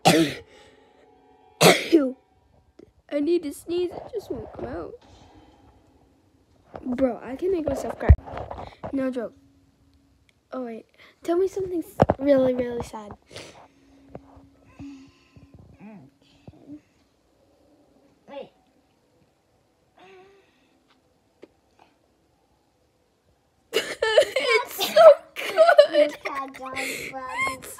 I need to sneeze. It just won't come out. Bro, I can make myself cry. No joke. Oh, wait. Tell me something really, really sad. Wait. It's so good. It's